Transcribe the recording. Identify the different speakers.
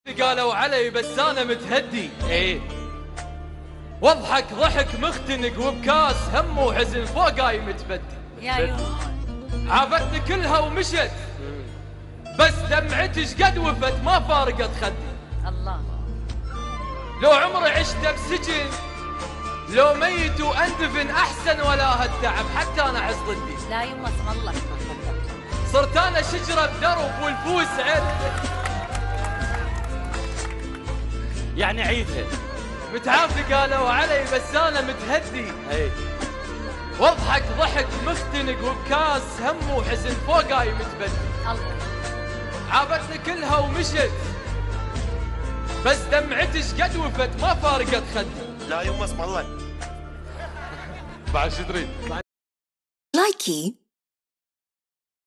Speaker 1: قالوا علي بس انا متهدي. ايه واضحك ضحك مختنق وبكاس هم وحزن فوقاي متبدي.
Speaker 2: يا يوم
Speaker 1: عافتني كلها ومشت بس دمعتي شقد وفت ما فارقت خدي.
Speaker 2: الله
Speaker 1: لو عمري عشت بسجن لو ميت واندفن احسن ولا هالتعب حتى انا احس ضدي.
Speaker 2: لا يما اسم الله.
Speaker 1: صرت انا شجره بدرب والفوس عد.
Speaker 3: يعني عيدها.
Speaker 1: متعافي قالوا علي بس انا متهدي.
Speaker 3: اي
Speaker 1: واضحك ضحك مختنق وبكاس هم وحزن فوقاي متبدي.
Speaker 2: الله
Speaker 1: عافتني كلها ومشت بس دمعتي شقد وفت ما فارقت خدي.
Speaker 4: لا يما اسم الله.
Speaker 3: بعد شو تريد؟
Speaker 5: لايكي